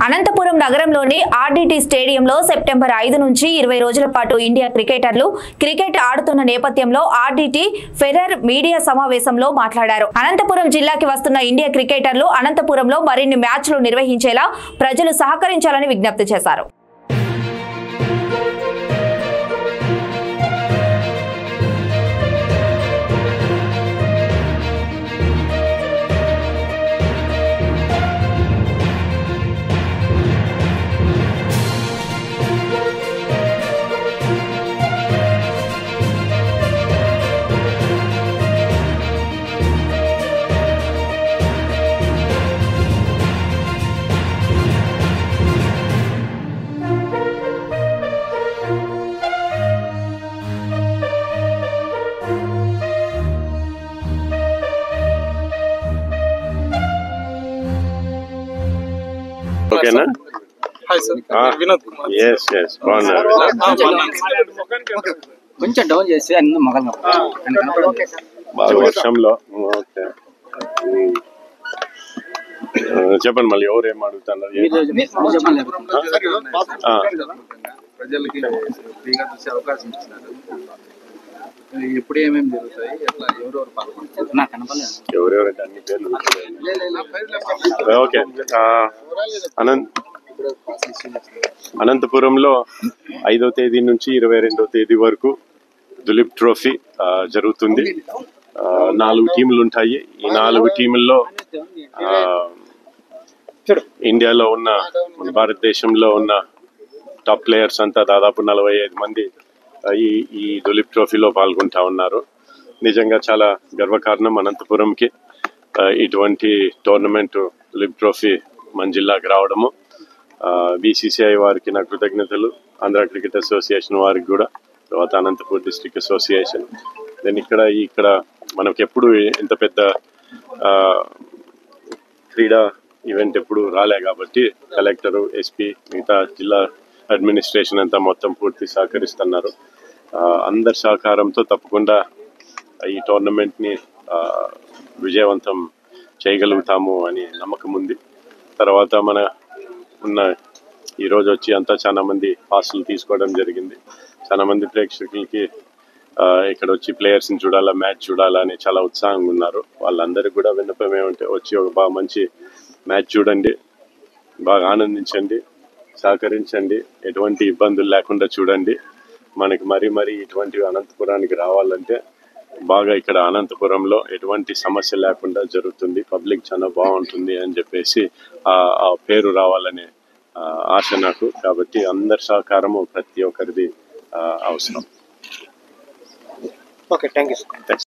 అనంతపురం నగరంలోని ఆర్డీటీ స్టేడియంలో సెప్టెంబర్ 5 నుంచి 20 రోజుల పాటు ఇండియా క్రికెటర్లు క్రికెట్ ఆడుతున్న నేపథ్యంలో ఆర్డీటీ ఫెడర్ మీడియా సమావేశంలో మాట్లాడారు. అనంతపురం జిల్లాకి వస్తున్న ఇండియా క్రికెటర్లు అనంతపురంలో మరిన్ని మ్యాచ్లు నిర్వహించేలా ప్రజలు సహకరించాలని విజ్ఞప్తి చేశారు. Okay, na? Hi sir. Vinod Kumar. Yes. కొంచెం డౌన్ చేసి అన్ని మగలు బాగా వర్షంలో ఓకే చెప్పండి మళ్ళీ ఎవరు ఏం అడుగుతున్నారు ప్రజలకి ఫ్రీగా చూసే అవకాశం ఇచ్చినారు. ఎప్పుడు ఏమేమి జరుగుతాయి ఎట్లా ఎవరెవరు పాల్గొంటారు నాకు కనపడలేదు. ఎవరెవరంటే అన్ని పేర్లు ఓకే. అనంతపురంలో 5వ తేదీ నుంచి 22వ తేదీ వరకు దులీప్ ట్రోఫీ జరుగుతుంది. 4 టీములు ఉంటాయి. ఈ 4 టీముల్లో ఇండియాలో ఉన్న మన భారతదేశంలో ఉన్న టాప్ ప్లేయర్స్ అంతా దాదాపు 45 మంది ఈ దులీప్ ట్రోఫీలో పాల్గొంటా ఉన్నారు. నిజంగా చాలా గర్వకారణం అనంతపురంకి ఇటువంటి టోర్నమెంట్ దులీప్ ట్రోఫీ మన జిల్లాకి రావడము. బీసీసీఐ వారికి నా కృతజ్ఞతలు, ఆంధ్ర క్రికెట్ అసోసియేషన్ వారికి కూడా, తర్వాత అనంతపూర్ డిస్ట్రిక్ట్ అసోసియేషన్. నేను ఇక్కడ మనకు ఎప్పుడు ఇంత పెద్ద క్రీడా ఈవెంట్ ఎప్పుడు రాలే కాబట్టి కలెక్టరు, ఎస్పీ, మిగతా జిల్లా అడ్మినిస్ట్రేషన్ అంతా మొత్తం పూర్తి సహకరిస్తున్నారు. అందరి సహకారంతో తప్పకుండా ఈ టోర్నమెంట్ని విజయవంతం చేయగలుగుతాము అని నమ్మకం ఉంది. తర్వాత మన ఈరోజు వచ్చి అంతా చాలా మంది పాసులు తీసుకోవడం జరిగింది. చాలా మంది ప్రేక్షకులకి ఇక్కడ వచ్చి ప్లేయర్స్ని చూడాలా, మ్యాచ్ చూడాలా అని చాలా ఉత్సాహంగా ఉన్నారు. వాళ్ళందరికీ కూడా విన్నపం ఏమంటే వచ్చి ఒక బాగా మంచి మ్యాచ్ చూడండి, బాగా ఆనందించండి, సహకరించండి, ఎటువంటి ఇబ్బందులు లేకుండా చూడండి. మనకి మరీ ఇటువంటి అనంతపురానికి రావాలంటే బాగా ఇక్కడ అనంతపురంలో ఎటువంటి సమస్య లేకుండా జరుగుతుంది, పబ్లిక్ చాలా బాగుంటుంది అని చెప్పేసి ఆ పేరు రావాలనే ఆశ నాకు. కాబట్టి అందరి సహకారము ప్రతి ఒక్కరిది అవసరం. Okay, thank you.